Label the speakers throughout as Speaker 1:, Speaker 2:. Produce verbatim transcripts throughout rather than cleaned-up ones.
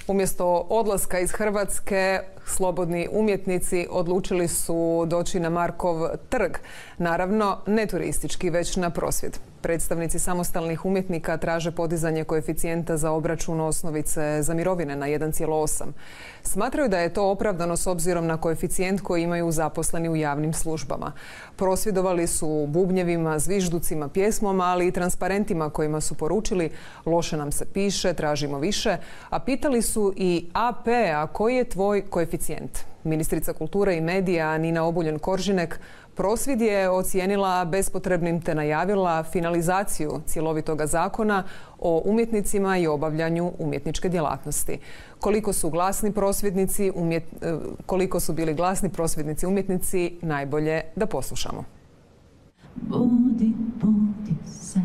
Speaker 1: Umjesto odlaska iz Hrvatske, slobodni umjetnici odlučili su doći na Markov trg. Naravno, ne turistički, već na prosvjed. Predstavnici samostalnih umjetnika traže podizanje koeficijenta za obračun osnovice za mirovine na jedan zarez osam. Smatraju da je to opravdano s obzirom na koeficijent koji imaju zaposleni u javnim službama. Prosvjedovali su bubnjevima, zvižducima, pjesmama, ali i transparentima kojima su poručili loše nam se piše, tražimo više, a pitali su i A P, a koji je tvoj koeficijent? Ministrica kulture i medija Nina Obuljen-Koržinek prosvjed je ocijenila bespotrebnim te najavila finalizaciju cjelovitoga zakona o umjetnicima i obavljanju umjetničke djelatnosti. Koliko su glasni prosvjednici, umjet, koliko su bili glasni prosvjednici umjetnici, najbolje da poslušamo.
Speaker 2: Budi, budi se,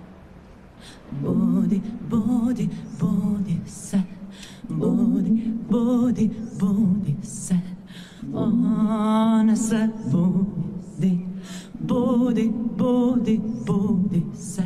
Speaker 2: budi, budi, budi se, budi, budi, budi se, ona se budi, budi, budi, budi se,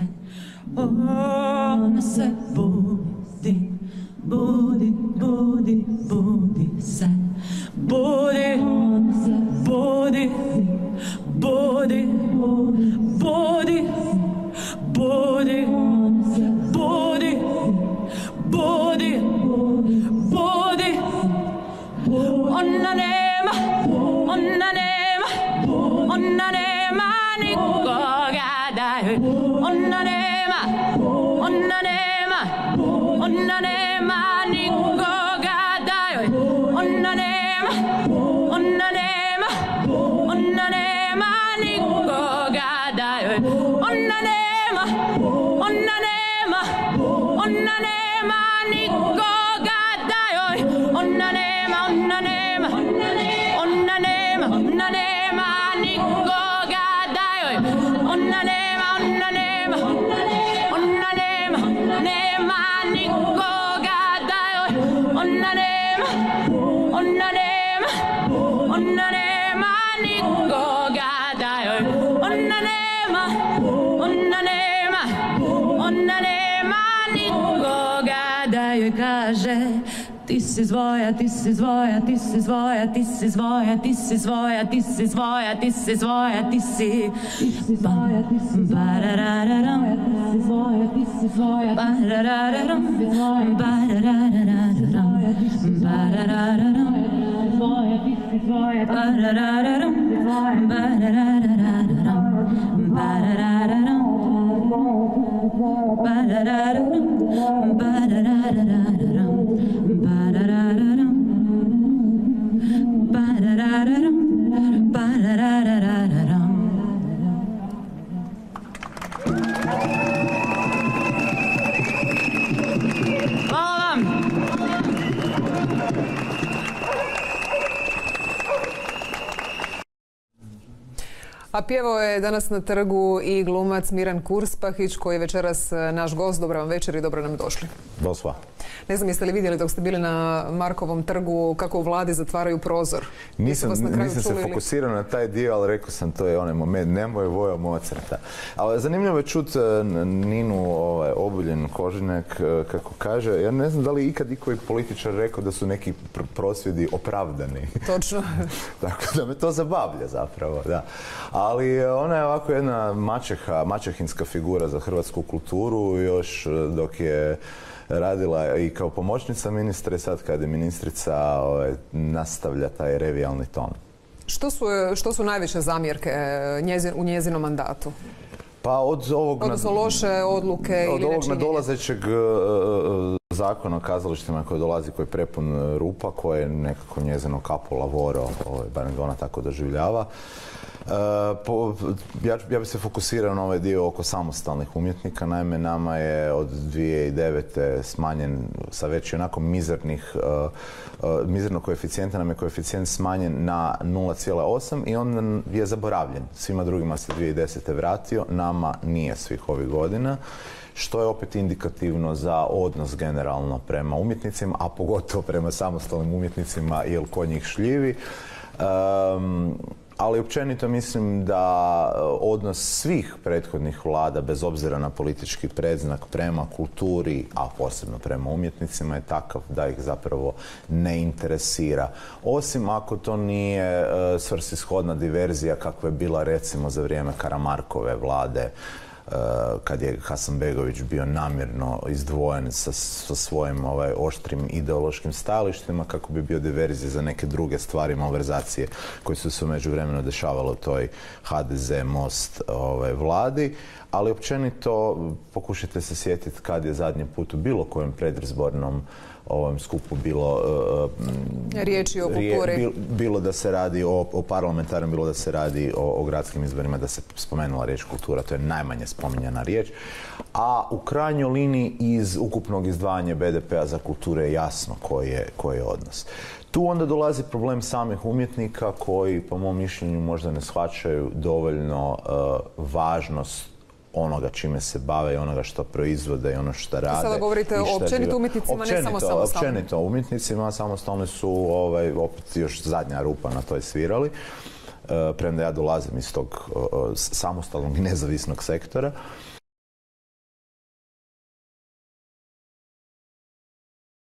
Speaker 2: ona se budi, budi, budi, budi se, budi, budi, budi, budi, budi, budi, budi, budi, ona nema, ona nema, ona nema nikoga da joj, ona nema, ona nema, ona nema nikoga da joj, ona nema, ona nema, ona nema nikoga da joj, ona nema, ona nema, ona nema nikoga da joj, ona nema, ona nema, ona nema, ona nema nikoga da joj, ona nema, ona nema, ona nema, nema nikoga da joj, ona nema, ona nema, ona nema nikoga da joj, ona nema, ona nema, ona nema nikoga da joj kaže ti si zvoja, ti si zvoja, ti si zvoja, ti si zvoja, ti si zvoja, ti si zvoja, ti si zvoja, ti si zvoja, ti si bararararam, ti si zvoja, ti si zvoja, bararararam, bararararam, bararararam, zvoja, ti si zvoja, bararararam, bararararam, bararararam, bararararam, bararararam. Ba-da-da-da-dum, ba-da-da-da-dum, ba-da-da-da-da-dum. Hvala vam!
Speaker 1: A pjevao je danas na trgu i glumac Miran Kurspahić, koji je večeras naš gost. Dobro vam večer i dobro nam došli.
Speaker 3: Bonsoir.
Speaker 1: Ne znam, jeste li vidjeli dok ste bili na Markovom trgu kako u vladi zatvaraju prozor?
Speaker 3: Nisam, nisam se fokusirao na taj dio, ali rekao sam to je onaj moment, nemoj Vojo Mozarta. Ali zanimljivo je čuti Ninu ovaj, Obuljen-Koržinek kako kaže, ja ne znam da li ikad ikoji političar rekao da su neki pr prosvjedi opravdani.
Speaker 1: Točno.
Speaker 3: Tako da me to zabavlja zapravo, da. Ali ona je ovako jedna maćeha, maćehinska figura za hrvatsku kulturu još dok je radila i kao pomoćnica ministra i sad kad je ministrica ovaj, nastavlja taj revijalni ton.
Speaker 1: Što su, što su najveće zamjerke njezin, u njezinom mandatu?
Speaker 3: Pa od ovog...
Speaker 1: Odnosno loše odluke
Speaker 3: od
Speaker 1: ili
Speaker 3: ovog
Speaker 1: nečinjenja?
Speaker 3: nadolazećeg uh, zakona o kazalištima koji dolazi, koji je prepun rupa, koje je nekako njezino capo lavoro, ovaj, barem ga ona tako doživljava. Uh, po, ja, ja bih se fokusirao na ovaj dio oko samostalnih umjetnika. Naime, nama je od dvije tisuće devete smanjen sa već onako mizernih, uh, uh, mizernog koeficijenta, nam je koeficijent smanjen na nula zarez osam i on je zaboravljen. Svima drugima se dvije tisuće desete vratio, nama nije svih ovih godina, što je opet indikativno za odnos generalno prema umjetnicima, a pogotovo prema samostalnim umjetnicima, jer kod njih šljivi. Um, ali općenito mislim da odnos svih prethodnih vlada, bez obzira na politički predznak, prema kulturi, a posebno prema umjetnicima, je takav da ih zapravo ne interesira. Osim ako to nije svrsishodna diverzija kakva je bila recimo za vrijeme Karamarkove vlade, kad je Hasanbegović bio namjerno izdvojen sa, sa svojim ovaj, oštrim ideološkim stajalištima kako bi bio diverzija za neke druge stvari, malverzacije koje su se u međuvremenu dešavale u toj ha de ze Most ovaj, vladi. Ali općenito pokušajte se sjetiti kad je zadnji put u bilo kojem predizbornom ovom skupu bilo uh,
Speaker 1: riječi o kulturi.
Speaker 3: Bilo, bilo da se radi o, o parlamentarnom, bilo da se radi o, o gradskim izborima, da se spomenula riječ kultura, to je najmanje spominjana riječ. A u krajnjoj liniji iz ukupnog izdvajanja be de pea za kulture je jasno koji je, koji je odnos. Tu onda dolazi problem samih umjetnika koji, po mom mišljenju, možda ne shvaćaju dovoljno uh, važnost onoga čime se bave i onoga što proizvode i ono što rade.
Speaker 1: Sada govorite o općenito umjetnicima,
Speaker 3: općenito,
Speaker 1: ne samo samostalno.
Speaker 3: Općenito umjetnicima, samostalni su ovaj, opet još zadnja rupa na toj svirali. E, premda ja dolazim iz tog uh, samostalnog i nezavisnog sektora.